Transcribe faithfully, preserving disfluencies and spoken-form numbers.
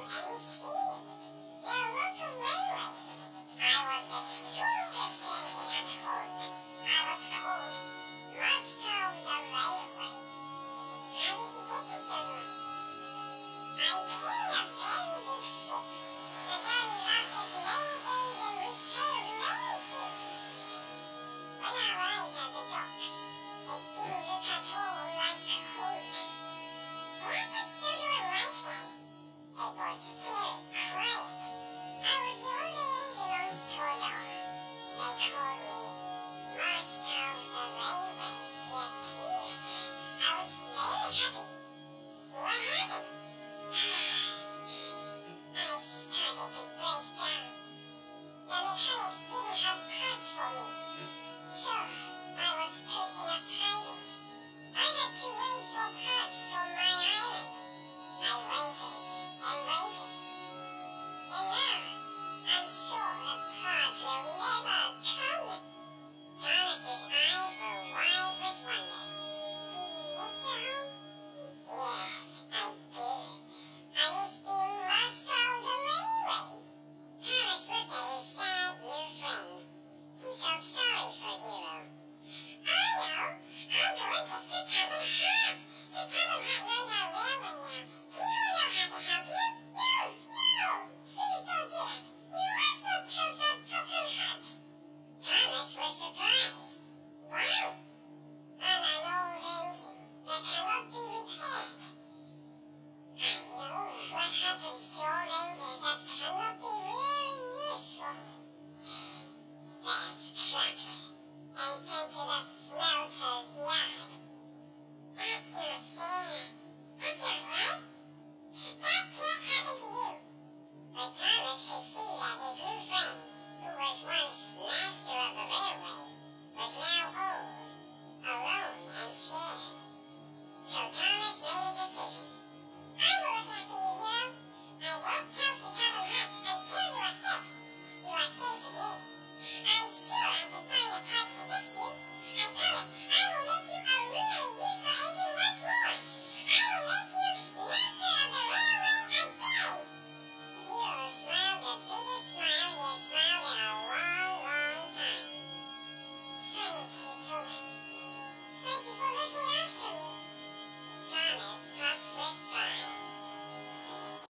and see. There are lots of railways. I was the strongest engine at home. I was called Master of the Railway. How did you get this one? I carry a very big ship that only lasted many days and would sail many seas. When I arrived at the docks, it didn't look at all like home. What was Silver like then? It was very quiet. I was the only engine on Sodor. They called me